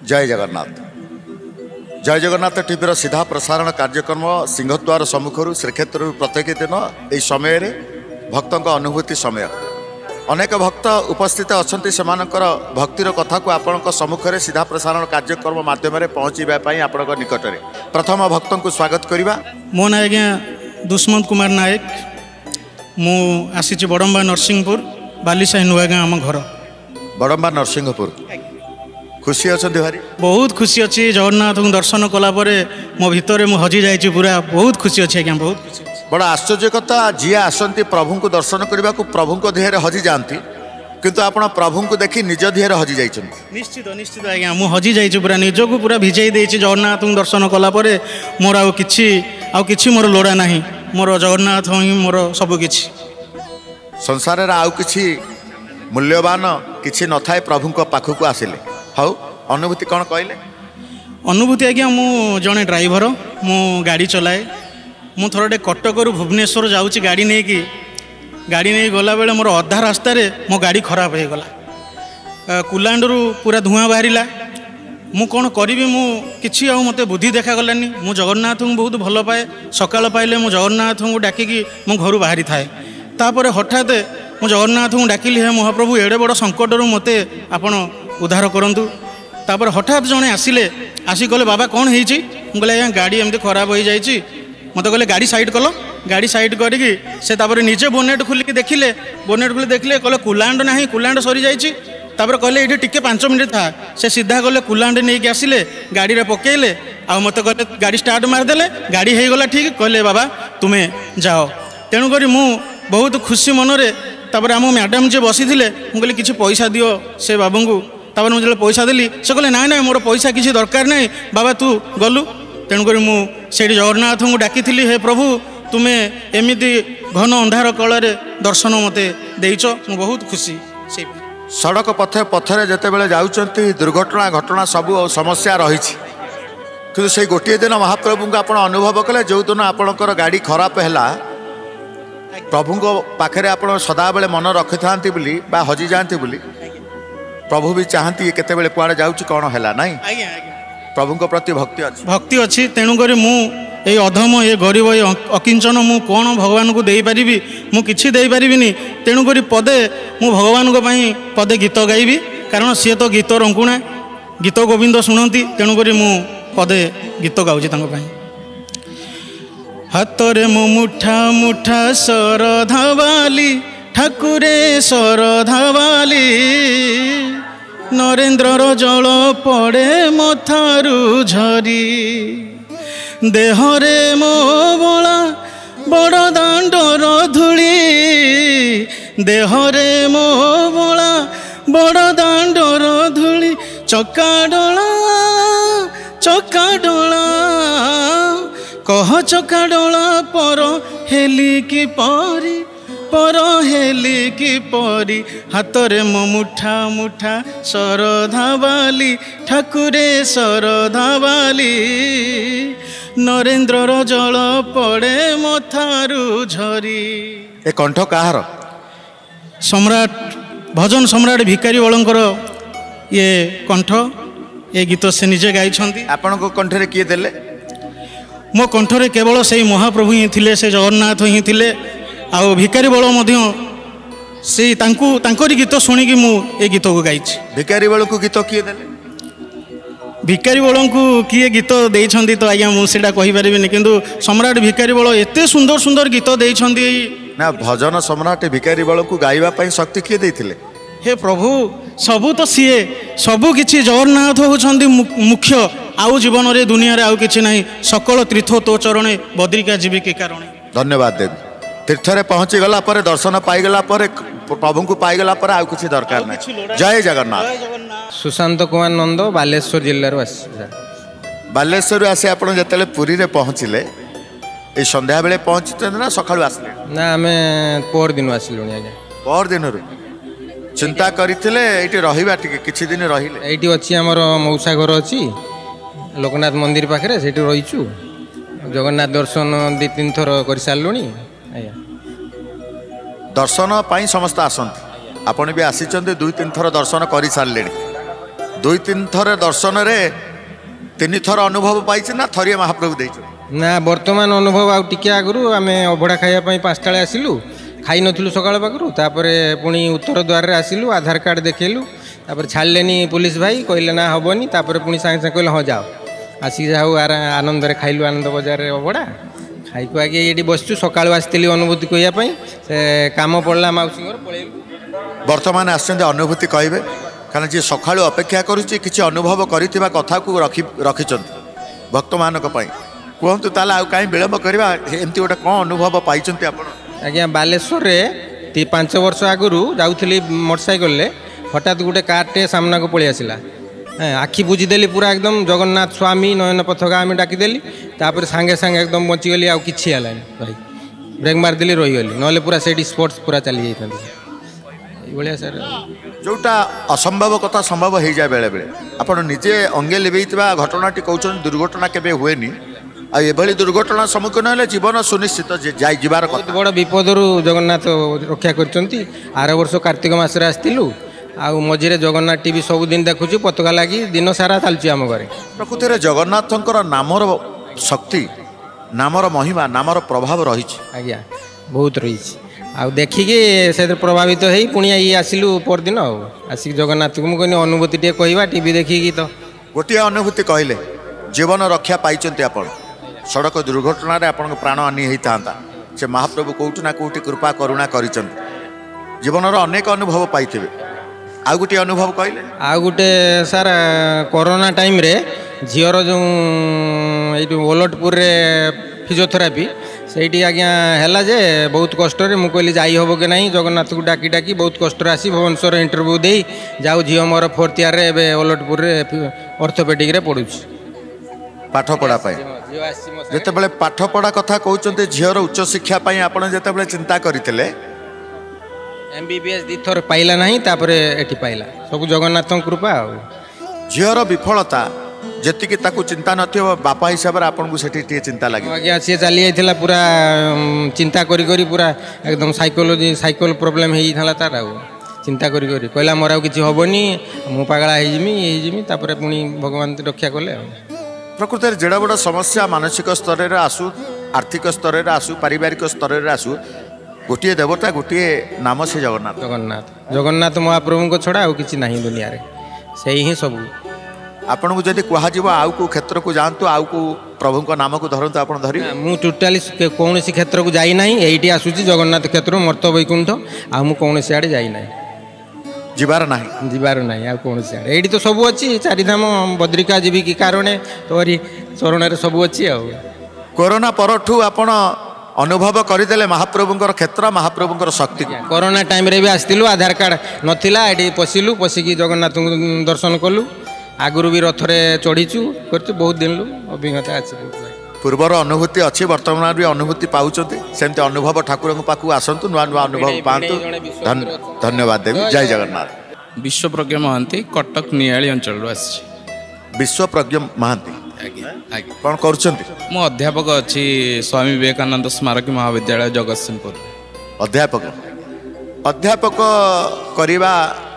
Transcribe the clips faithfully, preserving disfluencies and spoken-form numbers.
जय जगन्नाथ जय जगन्नाथ टीवी सीधा प्रसारण कार्यक्रम सिंहद्वार सम्मुखर श्रीक्षेत्र प्रत्येक दिन यह समय भक्तों अनुभूति समय अनेक भक्त उपस्थित अच्छा से भक्तिर कथा को आपण सम्मुखें सीधा प्रसारण कार्यक्रम मध्यम पहुँचापी आपण निकट में प्रथम भक्त को स्वागत करवा। मो ना आज्ञा दुष्मंत कुमार नायक मु आसी बड़म्बा नरसिंहपुर बालीसाही नुआ गाँ आम घर बड़म्बा नरसिंहपुर खुशी अच्छा भारी बहुत खुशी अच्छी जगन्नाथ दर्शन कलापर मो भितर मुझे हजि जाइए पूरा बहुत खुशी अच्छी आज्ञा बहुत खुशी बड़ा आश्चर्य कथा जी आसती प्रभु को दर्शन करने को प्रभु को देहरे हजि जाती किंतु आपण प्रभु को देखी निज देहरे हजि जाइए निश्चित निश्चित आज्ञा मुझे हजि जाइए पूरा निजक पूरा भिजई देछि जगन्नाथ दर्शन कलापर मोर आउ किछि आउ किछि मोर लोड़ा नाही मोर जगन्नाथ ही मोर सबकिछि संसार आउ किछि मूल्यवान किछि न थाए प्रभु को पाखक आसिले हाउ अनुभूति कौन कहले अनुभूति आज्ञा मु जड़े ड्राइवर मु गाड़ी चलाए मु थोड़े कटक भुवनेश्वर जाऊँगी गाड़ी नहीं कि गाड़ी नहीं गला बेले मोर अधा रास्त मो गाड़ी खराब हो गला कुलांडरू पूरा धुआं बाहरिला मु कौन करी मु किसी आउ मते बुद्धि देखा गलानी मु जगन्नाथ को बहुत भल पाए सकाल पाइले मु जगन्नाथ को डाकिकी मो घर बाहरी थाए तापर हठात मु जगन्नाथ को डाकिली हे महाप्रभु एड़े बड़ संकटर मते आपण उद्धार करंतु तापर हठात जड़े आसिले आसी कहले बाबा कौन होइछि मु कहले आज्ञा गाड़ी एमती खराब हो जाइछि मत कहले गाड़ी साइड कल गाड़ी साइड करिकी से तापर निजे बोनेट खोलिकी देखिले बोनेट खोली देखिले कहले कुलांड नाही कुलांड सरी जाइछि तापर कहले ये टिके पांच मिनिट था से सीधा गले कुलांड नहीं कि आसिले गाड़ी रे पकेइले आ मत कहले गाड़ी स्टार्ट मारदेले गाड़ी हो गला ठीक कहले बाबा तुम्हें जाओ तेणुक मु बहुत खुशी मनरे तापर आम मैडम जे बसी थे मुझे कहली किसी पैसा दियो से बाबू को तापर मुझे पैसा देली से कहले ना ना मोर पैसा किसी दरकार नहीं बाबा तू गलु तेणुक मुझे जगन्नाथ को डाकी हे प्रभु तुम्हें एमती घन अंधार कलर दर्शन मते देइछ मु बहुत खुशी से सड़क पथे पथरे जिते बड़े जाऊँगी दुर्घटना घटना सबू समस्या रही कि से गोटे दिन महाप्रभु को आप अनुभव कले जो दिन आपणकर गाड़ी खराब है प्रभु को पाखे आप सदा बेले मन रखि था बा हजि जाती प्रभु भी चाहती केते बेले कुआड़े जाउची कौन है ना प्रभु को प्रति भक्ति अच्छी भक्ति अच्छी तेणुक मु ये अधम ये गरीब ये अकिंचन मु कौन भगवान को दे पारिबी मु किछि दे पारिबिनी तेणुक पदे मु भगवान को पई पदे गीत गाइबी कारण सी तो गीत रंकुणा गीत गोविंद शुणती तेणुक मु पदे गीत गाउची तांको पई हातरे मो मुठा मुठा सरधावाली ठाकुरे सरधावाली नरेन्द्रर जल पड़े मथारू झरी देहरे मो बला बड़ दांडर धूली देहरे मो बला बड़ दांडर धूली चका डोला चका डोला कह चका डोला पर हेली की परी पर हेली की परी हातरे मो मुठा मुठा सरधावाली ठाकुरे सरधावाली नरेन्द्रर जल पड़े मथारू झरी। ए कंठ कहार सम्राट भजन सम्राट भिकारी बलंकर ये कंठ ये गीत से निजे गाई आपण को कंठरे किए देले मो कंठरे केवल से महाप्रभु ही थिले से जगन्नाथ ही थिले आउ भिकारी बल मध्य से तांकु तांकरी गीत शुणिकी मु ए गीत को गाई भिकारी बल को गीत किए देले भिकारी बल को किए गीत देइछंती तो आज्ञा मुझे कहीपरि किंतु सम्राट भिकारी बल एते सुंदर सुंदर गीत देइछंती ना भजन सम्राट भिकारी बल को गाइबा पई शक्ति किए देइथिले हे प्रभु सबू तो सीए सबू किछि जगन्नाथ होछंती मुख्य आउ जीवन रे दुनिया रे आउ किछि नाही सकल तीर्थ तो चरणे बद्रिका जीवी के कारण धन्यवाद देवी तीर्थ रे पहुँची गला पर दर्शन पाईगला पर प्रभु को पाईगला पर आउ किछि दरकार नाही जय जगन्नाथ। सुशांत कुमार नंद बालेश्वर जिल्लार बालेश्वर आसी आप जिते पुरी रे पहुँचले ये संध्या बेले पहुँचते ना सकाळु आसले ना आमे पर दिन आसिलुनी आज्ञा पर दिन चिंता करथिले एठी रहिबा टिके किछि दिन रहिले एठी अछि हमर मौसा घर अछि लोकनाथ मंदिर पाखरे सेठी रहिछु जगन्नाथ दर्शन दि तीन थर कर सारलुनी आज्ञा दर्शन पाई समस्त आसंती आपण भी आसी दुई तीन थर दर्शन कर सारे दुई तीन थर दर्शन रे तीन थर अनुभव पाई ना थरिए महाप्रभु दे ना बर्तमान अनुभव आउ टिके आगु आम अभड़ा खाइबापी पाँचटा आसिलु खाई नथिलु सकाळ पाखरु तापरे पुणी उत्तर द्वार रे आसिलु आधार कार्ड देखैलु तापर छाड़लेनी पुलिस भाई कहले ना हबनी तापर पुणी सांगे सांगे कहले हाँ जाओ आसिक जाऊ आनंद रे खाइलु आनंद बजार रे अभड़ा खाई खुआके ये बसचु सकाळु आसिली अनुभूति कहवाई से काम पड़ला माउसी घर पळेलु वर्तमान आसछन्ते अनुभूति कहबे कारण जे सकाळु अपेक्षा करूची किछि अनुभव करिथिबा कथा को रखि रखिचंत भक्त मानक पई कहतु ताले आ काई विलंब करबा एमती गोटे कौन अनुभव पाइचंती आपण आज्ञा बालेश्वर रे पांच वर्ष आगु जाऊली मोटरसाइकेल हठात गोटे कारटे सामना को पलि आसला आखि बुझीदेली पूरा एकदम जगन्नाथ स्वामी नयन पथगामी डाकिदेली तापर सांगे सांगे एकदम बचिगली आउ किछि हलानी भाई ब्रेक मारदेली रहीगली नले पूरा सेठी स्पोर्ट्स पूरा चली जाइए सर जोटा असंभव कथा संभव हो जाए बेले बेले आपण निजे अंगे लिबेइतबा घटनाटी कहउछन दुर्घटना केबे हुएनी आ एभली दुर्घटना सम्मुखीन हेले जीवन सुनिश्चित जे जाय जिबार बहुत बड़ विपदरू जगन्नाथ रक्षा करचंती आर वर्ष कार्तिक मास रे आस्तिलु आ मझिरे जगन्नाथ टीवी सबुदिन देखुची पताका लगी दिन सारा चलची आम घरे प्रकृति रे जगन्नाथंकर नामर शक्ति नामर महिमा नामर प्रभाव रही आज्ञा बहुत रही आ देखिकी से प्रभावित हो पुणी ये आसिलु परदिन आसिक जगन्नाथ को मुझे अनुभूति टे कहवा टीवी देखिकी तो गोटे अनुभूति कहले जीवन रक्षा पाइचंती आपण सड़क दुर्घटना रे आपण प्राण हानि होता से महाप्रभु कोउठ ना कोउठी कृपा करुणा करिचन जीवन अनेक अनुभव पाइथिबे आ गोटे अनुभव कहले आ गोटे सार कोरोना टाइम रे झीर जो ये ओलटपुर रे फिजियोथेरापी से आज्ञा है जे बहुत कष्ट मुझे कहली जाई हम कि नहीं जगन्नाथ को डाकी डाकी बहुत कष्ट आसी भुवनेश्वर इंटरव्यू दे जाऊ झी मोर फोर्थ ईयर रे ओलटपुर रे ऑर्थोपेडिक रे पढ़ुछि पाठ पढ़ा जिते पाठ पढ़ा कथा कहते झीर उच्च शिक्षा आपण जिते चिंता करते एमबीबीएस दी थर पाइला नहीं तापरे एठी पाइला सब जगन्नाथ कृपा झीर विफलता जेतिकी ताकू चिंता नथियो बापा हिसाब रे आपन को सेठी टे चिंता लागे आज्ञा सी चली जाइथिला पूरा चिंता करी करी पूरा एकदम साइकोलॉजी साइकोल प्रॉब्लम हेई थाला तार चिंता करी करी कहला मोर किछि होबनी मु पागला हेई जिमी हेई जिमी तापरे पुनी भगवान रक्षा करले प्रकृति रे जेडा बड़ा समस्या मानसिक स्तर रे आसु आर्थिक स्तर रे आसु पारिवारिक स्तर रे आसु गोटे देवता गोटे नाम से जगन्नाथ जगन्नाथ जगन्नाथ महाप्रभु को छड़ा आउ किछि नहीं दुनिया रे सही ही सब आपन को जदि कहा जीव आउ को क्षेत्र को जानतु आउ को प्रभु को नाम को धरतु आपन धरि मु टोटाली कौन सी क्षेत्र को जाई नहीं एठी आसुची जगन्नाथ क्षेत्र मर्त वैकुंठ आ मु कौन सी आड़े जाई नहीं जीवार नहीं जीवार नहीं आ कौन सी आड़े एठी तो सब अच्छी चारिधाम बद्रिका जीवी की कारण तोरी चरण रे सब अच्छी आ कोरोना परठू आपण अनुभव करदेले महाप्रभुंकर क्षेत्र महाप्रभुंकर शक्ति कोरोना टाइम रे भी आस्तिलु आधार कार्ड नथिला एठी पसिलु पसिकी जगन्नाथ दर्शन कलु आगुरु भी रथरे चढ़ीचु कर बहुत दिन लु अभिज्ञता अच्छी पूर्वर अनुभूति अच्छी वर्तमान भी अनुभूति पाउचंती सेमते अनुभव ठाकुर पाखु आसंतु नुआ नुआ अनुभव पांतु धन्यवाद देवी जय जगन्नाथ विश्वप्रज्ञ महांती कटक नियाली अंचल आसी विश्वप्रज्ञ महांती कौन करुछंती मु अध्यापक अच्छी स्वामी विवेकानंद स्मारक महाविद्यालय जगतसिंहपुर अध्यापक अध्यापक करवा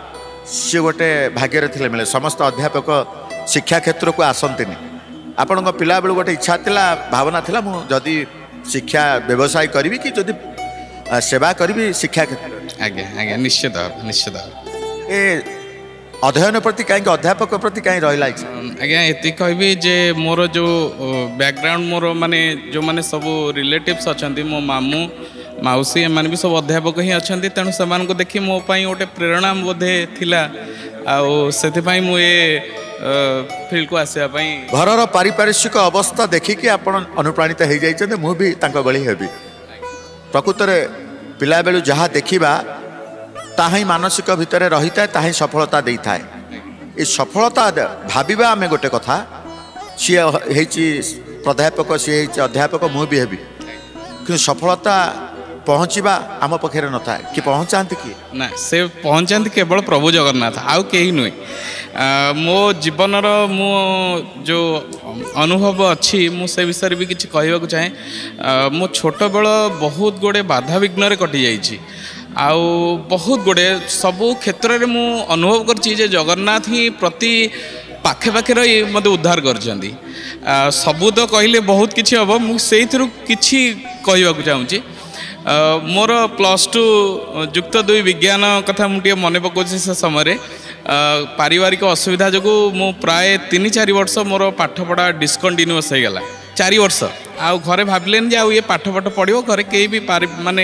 सी गोटे भाग्य थे मिले समस्त अध्यापक शिक्षा क्षेत्र को आसती आपण पिला बेलू गोटे इच्छा थिला भावना थिला मु जदि शिक्षा व्यवसाय करी कि जदि सेवा करी शिक्षा क्षेत्र आज्ञा आज्ञा निश्चित निश्चित ए अध्ययन प्रति कहीं अध्यापक प्रति कहीं रहा आज्ञा ये कहबी जे मोर जो बैकग्राउंड मोर माने जो माने सब रिलेटिव्स अच्छा मो मामू माउसी एम भी सब अध्यापक ही अच्छा तेणु से देखी मो गोटे प्रेरणा बोधे थिला आउ मुझे फील्ड को आसवाई घर पारिपार्श्विक अवस्था देखिकी आप अनुप्राणित हो जाइए मुझे भी हेबी प्रकृत में पिला बेलू जहाँ देखा ताही मानसिक भितर रही था ताही सफलता दे था ये सफलता भाविबा आम गोटे कथा सी प्राध्यापक सी अध्यापक मुझे हेबी कि सफलता पहुँचवा आम पाखे न था कि पहुँचाते कि ना से पहुँचाते केवल प्रभु जगन्नाथ आउ कहीं नुहे मो जीवन मो जो अनुभव अच्छी मुझे विषय भी किसी कहवाक चाहे मो छोट बेल बहुत गुड़े बाधा विघ्न कटि जाइए आउ बहुत गुड़े सबू क्षेत्र में मु अनुभव करछि जे जगन्नाथ ही प्रति पाखे पाखे रही मत उद्धार कर सबू तो कहले बहुत किसी हम मुझे किसी कहवाक चाहूँगी मोर प्लस टू युक्त दुई विज्ञान कथा मुझे मन पकाऊँ से समय पारिवारिक असुविधा जो मु प्राय तीन चार वर्ष मोर पाठपढ़ा डिस्कंटिन्यूअस हो गला चार वर्ष आउ घरे भाविले जे आउ ये पाठ पाठ पढ़ो घरे कहीं भी माने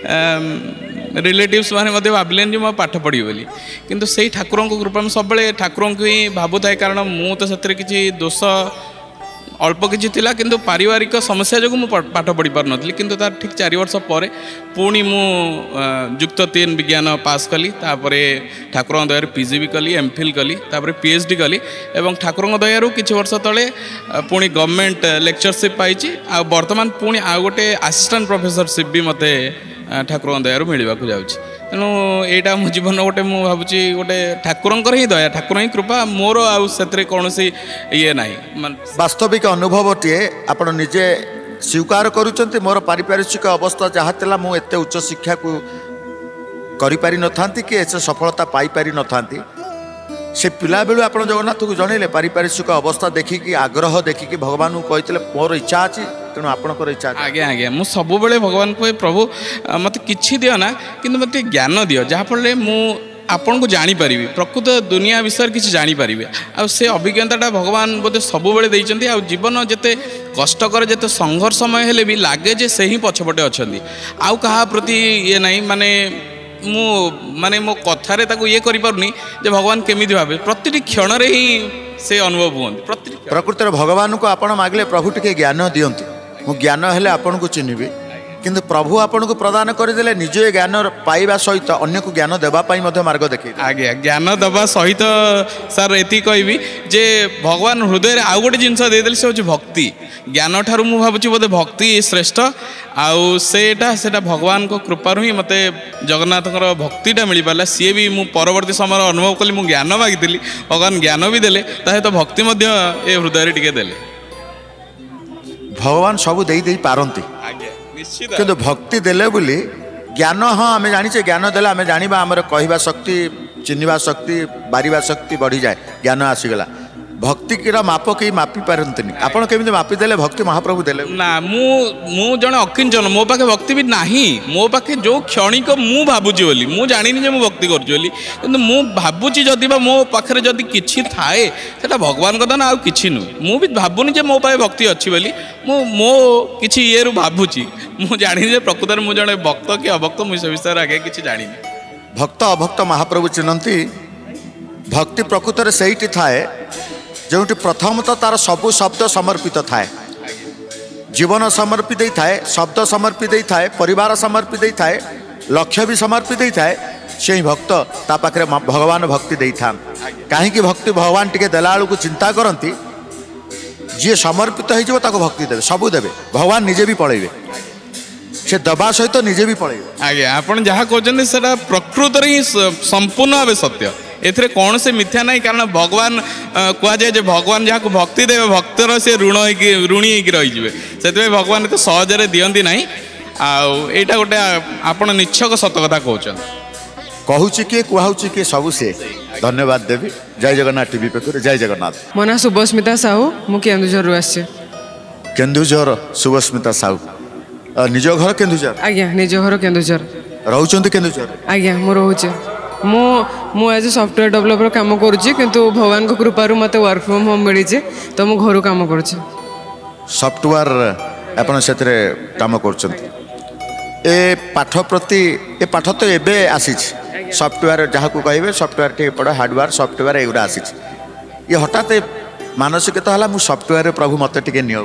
रिलेटिव्स मैंने मत भाविले जो पाठ पढ़ी बोली किंतु से ठाकुर कृपा में सब ठाकुर को ही भावु थाए कारण मु तो से किसी दोष अल्प किसी थिला किंतु पारिवारिक समस्या जो मुझे पाठ पढ़ी पार नी किंतु तार ठीक चार वर्ष पर पुणी मु युक्त तीन विज्ञान पास कली तापरे ठाकुर दयार पीजी भी कली एमफिल कली तापरे पीएचडी कली एवं ठाकुर दयारू किछि वर्ष तले पुणी गवर्नमेंट लेक्चरशिप पाई आ वर्तमान पुणी आ गोटे असिस्टेंट प्रोफेसरशिप भी मते ठाकुर दयारू मिलवा जाऊँगी तेणु यहाँ मो जीवन गोटे मुझे भावुँ गोटे ठाकुर ही दया ठाकुर ही कृपा मोर आते कौन ये ना वास्तविक अनुभवटे आपण निजे स्वीकार करुँच मोर पारिपार्श्विक अवस्था जहाँ था मुझे उच्च शिक्षा को करि न था कि एसे सफलता पाई पारि न था से पिला बेलू आप जगन्नाथ को जनइले पारिपार्श्विक अवस्था देखिकी आग्रह देखिकी भगवान को कहते मोर इच्छा अच्छी तेणु आपणकर इच्छा आज्ञा आज्ञा मुझे सब भगवान को प्रभु मत कि दियो ना कि मत ज्ञान दियो जहाँफल मु आपण को जानीपारि प्रकृत दुनिया विषय किसी जानीपारि आ से अभिज्ञता भगवान बोधे सब देते आ जीवन जिते कष्टकर जिते संघर्षमय हेले भी लगे जे से ही पछपटे अच्छा आउ कहा प्रति ये नहीं माने मु माने मो कथारे ताको ये करि पारुनी जे भगवान केमिति भाबे प्रति क्षण रे ही से अनुभव होंगे प्रति प्रकृति भगवान को आपण मागले प्रभु टिके ज्ञान दियंतु मु ज्ञान हेले आपण को चिन्हिबी किंतु प्रभु आपण को प्रदान करदेले निजे ज्ञान पाइबा सहित अन्य को ज्ञान देबा पाई मध्य मार्ग देखै आज्ञा ज्ञान देबा सहित सर एति कहबी जे भगवान हृदय आउ गोटे जिनस देदेले से होची भक्ति ज्ञान ठारू मु भाबुची बोधे भक्ति श्रेष्ठ आउ सेटा सेटा भगवान को कृपारु ही मते जगन्नाथकर भक्तिटा मिल पाला सी भी मु परवर्ती समय अनुभव कली मु ज्ञान मागिली भगवान ज्ञान भी देले ताहे तो भक्ति मध्य ए हृदय टिके देले भगवान सब दे दे पारंती किंतु भक्ति देले बोली ज्ञान हाँ आम जाने ज्ञान देला आम जाना आमर कहवा शक्ति चिन्हवा शक्ति बारिवा शक्ति बढ़ी जाए ज्ञान आसीगला भक्ति की माप कहीं मापी पारती आपड़ केमी मापिदेले भक्ति महाप्रभु देले ना मु मु जड़े अकिंचन मो पाखे भक्ति भी नाही मो पाखे जो क्षणिक मु भावुची बोली मु जानी जे मु भक्ति करुची बोली किंतु मु भावुची जदि बा मो पाखे जदि किछि थाए सेटा भगवान कथा ना आउ किछि नु मु भी भावुनी जे मो पाखे भक्ति अच्छी बोली मु मो किछि ये रु भावुची मु जानी जे प्रकृतर मु जड़े भक्त कि अभक्त मु से विषय आगे किछि जानी भक्त अभक्त महाप्रभु चिन्हती भक्ति प्रकृतर सेठी थाए जो प्रथमतः तार सबु शब्द समर्पित थाए जीवन समर्पित थाए शब्द समर्पित थाए परिवार समर्पित थाए लक्ष्य भी समर्पित थाए से भक्त ता पाखे भगवान भक्ति दे था कहीं भक्ति भगवान टिके देला को चिंता करती जी समर्पित हो भक्ति देवे सबू देवे भगवान निजे भी पलैबे से दबा सहित निजे भी पलैबे आज्ञा आपण जहाँ कहते हैं प्रकृत ही संपूर्ण भाव सत्य एथरे कौन से मिथ्या नहीं कारण भगवान कह जाए भगवान जहाँ को भक्ति देवे भक्तर से ऋण ऋणी होकर रही से भगवान एत सहजरे दियंती नहीं आईटा गोटे आपण निच्छक सत कथा कहते कहूँ किए कहूँ किए सबू से धन्यवाद देवी जय जगन्नाथ टीवी पे जय जगन्नाथ मो ना शुभस्मिता साहू मु केन्दुझर आसी केन्दुझर शुभस्मिता साहू निज घर केन्दुझर आज्ञा निज घर केन्दुझर रोचंती केन्दुझर आज्ञा मु रोचे मु मु एज सॉफ्टवेयर डेवलपर काम करुच्ची किंतु भगवान को कृपारू मते वर्क फ्रॉम होम मिली तो मु घर काम करुच्ची सॉफ्टवेयर आपण से काम करुच्चंती ए पाठ प्रति ए पाठ तो एबे आसी सॉफ्टवेयर जहाँ को कहे सॉफ्टवेयर टे पड़ हार्डवेयर सॉफ्टवेयर एगुड़ा आसी ये हठात मानसिकता है मु सॉफ्टवेयर प्रभु मत टे नि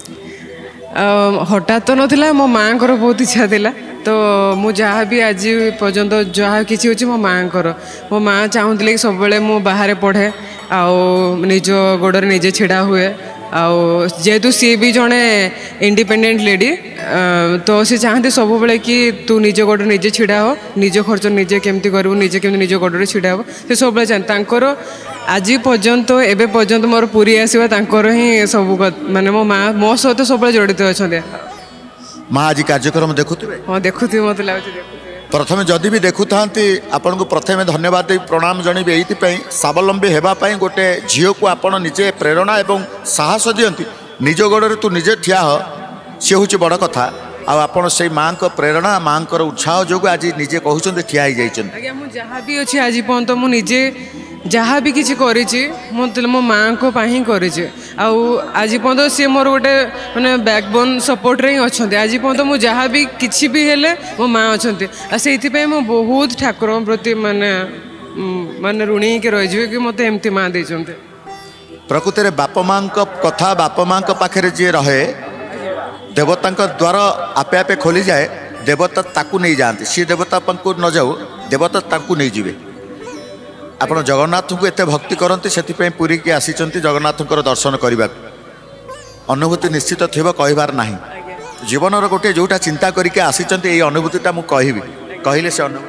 हठात तो नाला मो माँ बहुत इच्छा थिला तो मु जहाँ भी आज पर्यंत जहाँ किसी होची मो माँ मो माँ चाहूले कि सब मु बाहर पढ़े आओ निज गोड़े निजे छिड़ा हुए आओ जेहेतु सी भी जड़े इंडिपेंडेंट लेडी तो सी चाहती सब बेले कि तू निज गोड़े निजे छिड़ा हो निज खर्च निजे केमती करू निजे केमती निज गोड़े छिड़ा हो से सब बेले चाहते आज पर्यंत एबे पर्यंत मोर पूरी आसवा तांकर ही सब माने मो माँ मो सहित सब जड़ित अच्छा माँ आज कार्यक्रम देखुए हाँ देखुए मत लगे प्रथमे जदि भी देखु था आपण को प्रथमे धन्यवाद दे प्रणाम जणी ये स्वावलंबी होगापाई गोटे झील को आपण निजे प्रेरणा और साहस दियंती निज गोड़े तू निजे ठिया हो सी हूँ बड़ कथा आपण से माँ को प्रेरणा माँ को उत्साह जो आज निजे कहते ठिया हो आज्ञा मुझे जहाँ भी अच्छे आज पर्यंत तो मुझे जहाँ भी किसी कर मो माँ को ही कर आज पर्यंत सी मोर गोटे मैंने बैकबोन सपोर्ट रे अच्छा आज पर्यंत मुझे जहाँ भी किसी भी हेले मो माँ अच्छा से मो बहुत ठाकुर प्रति माने माने ऋणी के रही कि मत एमती माँ दे प्रकृति में बाप माँ कथा बाप माँ पाखे जी रहे देवता द्वार आपे आपे खोली जाए देवता ताकू नहीं जाती सी देवता को न जाऊ देवता ताकू नहीं जीवे आपण जगन्नाथ को एत भक्ति करते से पुरी की आसी जगन्नाथ दर्शन करने अनुभूति निश्चित थी कहबार ना जीवन गोटे जोटा चिंता करके आसी अनुभूतिटा मुझे कहबी कहले से अनुभूति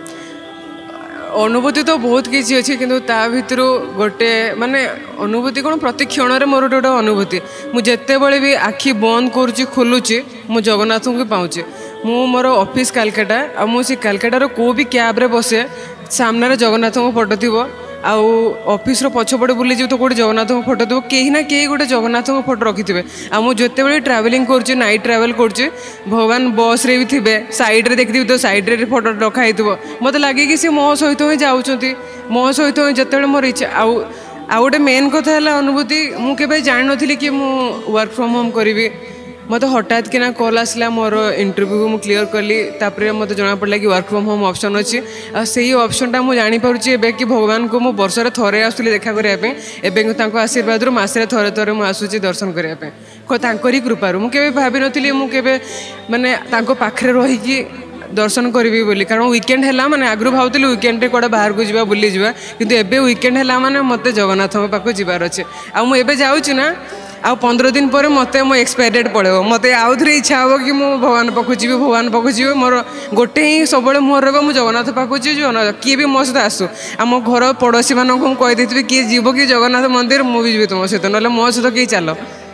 अनुभूति तो बहुत किसी अच्छी किंतु ता भितर गोटे माने अनुभूति कौन प्रति क्षण में मोर गोटे अनुभूति मुझे भी आखि बंद करुच्ची खोलुची मु जगन्नाथ को पाऊँचे मु मोर ऑफिस कालकाटा आ मुझे कालकाटार को भी कैब रे बसे सामने जगन्नाथ को फोटो थी आउ ऑफिस रो पछपटे बुली जीव तो गोटे जगन्नाथ को फोटो देव कहीं ना कहीं गोटे जगन्नाथ को फोटो रखी थे आ मुझे जिते ट्रावेलिंग कर नाइट ट्रावेल कर भगवान बस रे भी थे साइड रे देखी तो साइड रे फोटो रखाई मत लगे कि सी मो सहित ही जाऊँच मो सहित जिते मोर इच्छा आउ आउ गोटे मेन कथा है अनुभूति मुझे जान नी कि मु वर्क फ्रॉम होम करी मत हठात किना कॉल आसला मोर इंटरव्यू को क्लियर कली तापर मत जना पड़ा कि वर्क फ्रॉम होम ऑप्शन अच्छी से ऑप्शनटा मुझे जानीपारे एवं कि भगवान को मु वर्षर थरे आसुली देखा करने आशीर्वाद मसरे थरे थरे मुझे आसूँ दर्शन करने कृपार मुझे भावी नी मुझे माने पाखे रहीकि दर्शन करी बोली कारण वीकेंड है माने आगु भावुली वीकेंड कौटे बाहर को जावा बुली जावा किंतु एबे वीकेंड है माने मते जगन्नाथ पाक जीवार अच्छे आबे जाऊँ ना आ पंद्रह दिन पर मत मो एक्सपायर डेट पड़ेगा मत आउ थे इच्छा हे कि मुझे भगवान पाक जी भगवान पाक जी मोर गोटे ही सब मोहर रहा मुझे जगन्नाथ पाक जी किए भी मो सहित आसू आम घर पड़ोशी मानक कहीदे किए जीव कि जगन्नाथ मंदिर मुझे जी तुम सहित ना मो सहित किए चल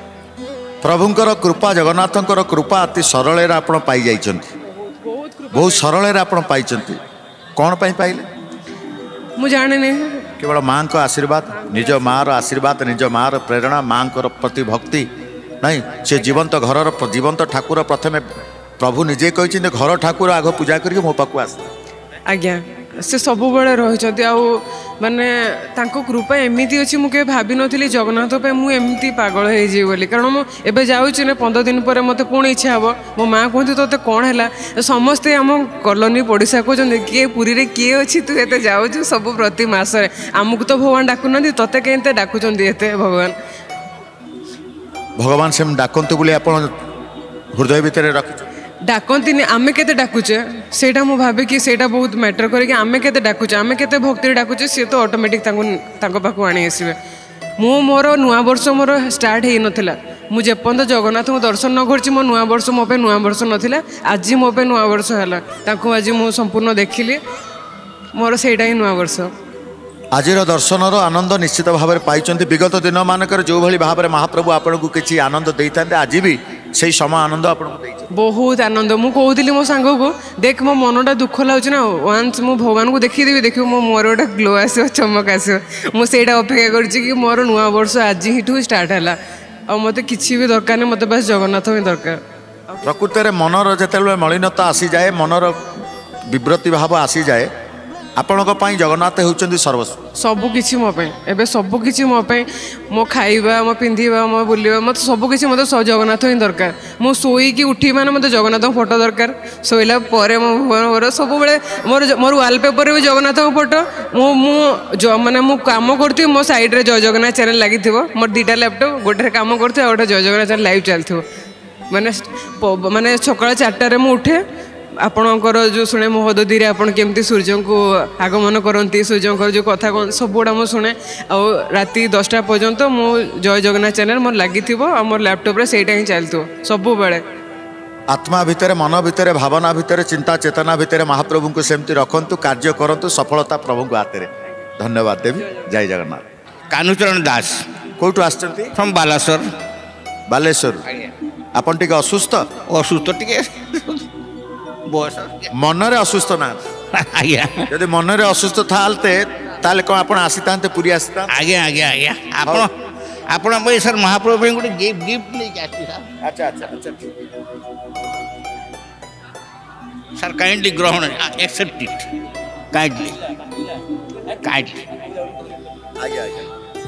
प्रभुंकर कृपा जगन्नाथंकर कृपा अति सरल आप पाई बहुत सरल आप पाई कौन पाइले मु जाने केवल माँ को आशीर्वाद निज माँ आशीर्वाद निज माँ प्रेरणा माँ प्रति भक्ति नहीं से जीवंत घर जीवंत ठाकुर प्रथमे प्रभु निजे कहते घर ठाकुर आग पूजा करके मो पाक आस आज्ञा से सब बड़े रही माने तांको कृपा एमती अच्छी मुझे भाभी नी जगन्नाथ मुझे पागल हो बोली कारण मुझे जाऊँगी ना पंद्रह दिन पर मत पुणी इच्छा हे मो माँ कहती तो कौन है समस्ते आम कॉलोनी पड़ोसा कहते किए पुरी रे किए अच्छी तू एत जाऊँ सब प्रति मसरे आमको तो भगवान डाकुना तोते कहीं डाकुंत भगवान भगवान से डाकतु बोली आप हृदय भितर रखी डाकती आमे केते डाकुचे सेटा मु भावे कि सेटा बहुत मैटर करे कि आमे केते डाकुचे आमे केते भक्ति डाकुचे से तो ऑटोमेटिक तांको तांको पाखु आनी आसीबे मु मोर नुआ वर्ष मोर स्टार्ट हे नथिला मु जेपंत जगन्नाथ को दर्शन न करछि मो नुआ वर्ष मो पे नुआ वर्ष नथिला आज मो पे नुआ वर्ष हैला तांको आज मु संपूर्ण देखिली मोर सेटा ही नुआ वर्ष आजिर दर्शनर आनंद निश्चित भाव में पाई विगत दिन मानक जो भाई भाव में महाप्रभु आपन को किसी आनंद दे था आज भी से समय आनंद आप बहुत आनंद मु कहूली मो सांग को देख मो मनटा दुख लगुच ना वान्स मु भगवान को देखीदेवी देख मो मोर गोटे ग्लो आस चमक आस मुझे अपेक्षा कर मोर नुआ वर्ष आज ही स्टार्ट है आ मत कि भी दरकार नहीं मत बस जगन्नाथ ही दरकार प्रकृति में मनर जिते मलिनता आसी जाए मनर विव्रति भाव आसी जाए आपण जगन्नाथ होउचंदी सर्वस्व सबकि मोपाई एवं सबकि मोपाई मो खाइबा मो पिंधिबा मो बुलिबा मत सबकि मत जगन्नाथ ही दरकार मो सोईकी उठी माने मत जगन्नाथ फोटो दरकार सोइला परे मो मोर सब बेले मोर मोर वालपेपर भी जगन्नाथ फोटो मो मु माने मु काम करथि मो साइड रे जय जगन्नाथ चैनल लागि थिबो मोर दीटा लैपटॉप गोटे काम करथि गोटे जय जगन्नाथ चैनल लाइव चलथिबो माने माने सकाळ चारटा रे मु उठे आपणकर जो शुणे महोदधि आपड़ केमती सूर्य को आगमन करती सूर्य जो कथा सब गुड़ा मुझे शुणे आउ राति दसटा पर्यंत मो जय जगन्नाथ चैनल मोर लगी मोर लैपटॉप रे सेटा ही चलतो सब बेले आत्मा भितर मन भितर भावना भितर चिंता चेतना भितर महाप्रभु को सेमती रखंतु कार्य करंतु सफलता प्रभु को हाथ में धन्यवाद देवी जय जगन्नाथ कानुचरण दास कौटू आसचंती फ्रॉम बालेश्वर बालेश्वर आपन टिके असुस्थ असुस्थ टिके बयस मनरे असुस्थ ना आज्ञा यदि मनरे असुस्थ थालते ताले कौन आपण आसीतांते पूरी आसीता आज्ञा आज्ञा आज्ञा आपण आपण भाई सर महाप्रभु भाई गोटे गिफ्ट गिफ्ट लेके आसी सर अच्छा अच्छा अच्छा सर काइंडली ग्रहण एक्सेप्ट इट काइंडली काइंडली आज्ञा आज्ञा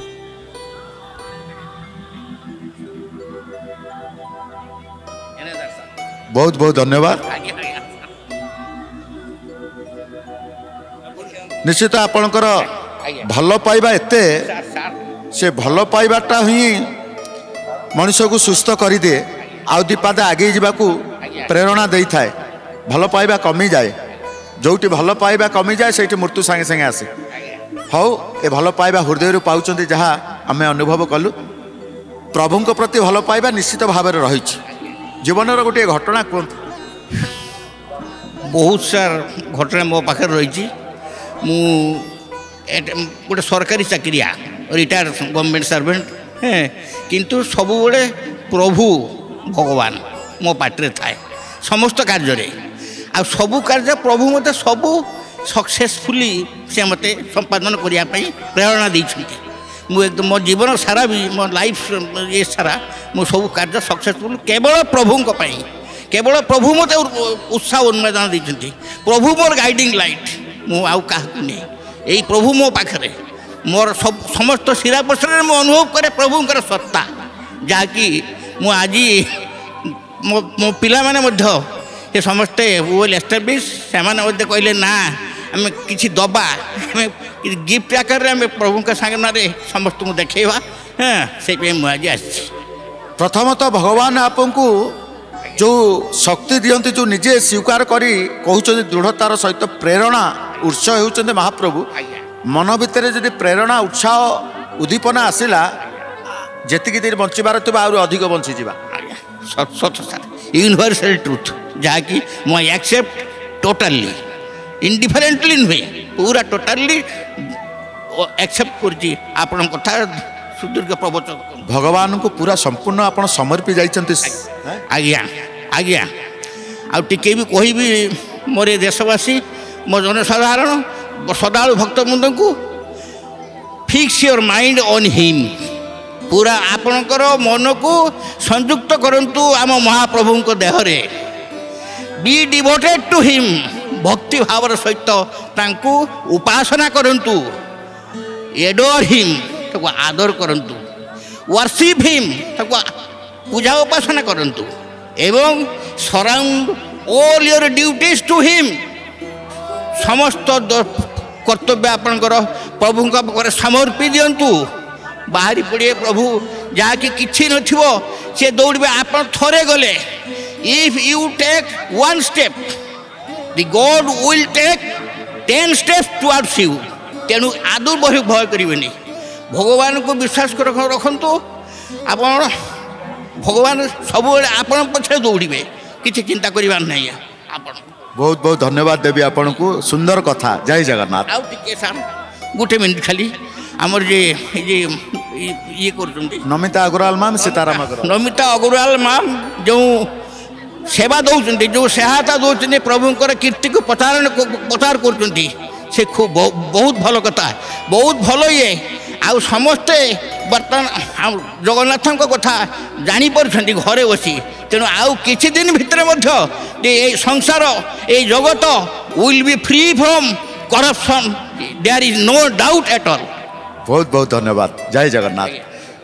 बहुत बहुत धन्यवाद निश्चित आपणकर भल पाइबा एते से भल पाइबाटा ही मनुष्य को सुस्थ कर दिए आउ दीपाद आगे जावाकू प्रेरणा दे थाए भल पाइबा कमी जाए जोटी भल पाइबा कमी जाए से मृत्यु सांगे सांगे आसे हौ ए भल पाइबा हृदय पाँच जहाँ आम अनुभव कलु प्रभु प्रति भल पाइबा निश्चित भाव रही जीवन गोटे घटना कहतु बहुत सार घटना मो पाखे रही मु गोटे सरकारी चाकरिया रिटायर गवर्नमेंट सर्वेंट है किंतु सब बड़े प्रभु भगवान मो पाटे थाए समस्त कार्य आ सबू कार्य प्रभु मत सबू सक्सेसफुली से मत संपादन करने प्रेरणा देती मु एकदम मो जीवन सारा भी मो लाइफ ये सारा मु सब कार्य सक्सेसफुल केवल प्रभु केवल प्रभु मत उत्साह उन्मेदन देते प्रभु मोर गाइडिंग लाइट मु आउ क्या यही प्रभु मो पाखे मोर सब समस्त शिरा प्रश्न मु अनुभव करे प्रभुंकर सत्ता जहाँकि मु आज मो मो पिला माने मध्य ये समस्ते वेल एस्टाब्लिश से कहले ना आम कि दबा गिफ्ट आकार आम प्रभु सामने समस्त को देखा हाँ से मुझे आसी प्रथमतः भगवान आपको जो शक्ति दियंती जो निजे स्वीकार करी कहते दृढ़तार सहित प्रेरणा उत्साह होते महाप्रभु मन भितर जदि प्रेरणा उत्साह उद्दीपना आसला जेतिकी दिन बंचार थी आहरी अधिक बंचीजा सत सर यूनिवर्सल ट्रुथ जहाँकि मुझे एक्सेप्ट टोटाली इंडिफरेंटली नुहे पूरा टोटाली एक्सेप्ट कर कथा सुदीर्घ प्रवचन भगवान को पूरा संपूर्ण आप समर्पी जाइछन्ति आज्ञा आज्ञा आ टिके भी कहि भी मोर देशवासी मो जनसाधारण सदालु भक्तबृंद को fix your mind on him पूरा आपणकर मन को संयुक्त करंतु आम महाप्रभु देहरे बी डिवोटेड टू हिम भक्ति भावर सहित तांकु उपासना करंतु एडोर हिम ताको आदर करंतु वर्शिप हिम ताको पूजा उपासना करंतु एवं surround all your duties to him समस्त कर्तव्य आपणकर प्रभु समर्पी दिंतु बाहरी पड़े प्रभु जहाँकि किसी नथिबो से दौड़े आप थरे गले if you take one step the God will take ten steps towards you तेणु आदौ भय भय करेंगे भगवान को विश्वास रखु आप भगवान सब आपण पछे दौड़े किसी चिंता करवार नहीं आप बहुत बहुत धन्यवाद देवी आपन को सुंदर कथा जय जगन्नाथ आउ टिके सार गोटे मिनिट खाली आमर जे ये ये कर नमिता अग्रवाल मैम सीताराम अग्रवाल नमिता अग्रवाल मैम जो सेवा दौरान जो सहायता दौरान प्रभुंर कीर्ति को प्रचारण प्रचार कर खूब बहुत भल कथा बहुत भल ये आउ समस्ते बर्तमान जगन्नाथ कथा जापर घरे बसी तेणु आउ किछि दिन भितर संसार ये जगत will be free from corruption there is no doubt at all बहुत बहुत धन्यवाद जय जगन्नाथ।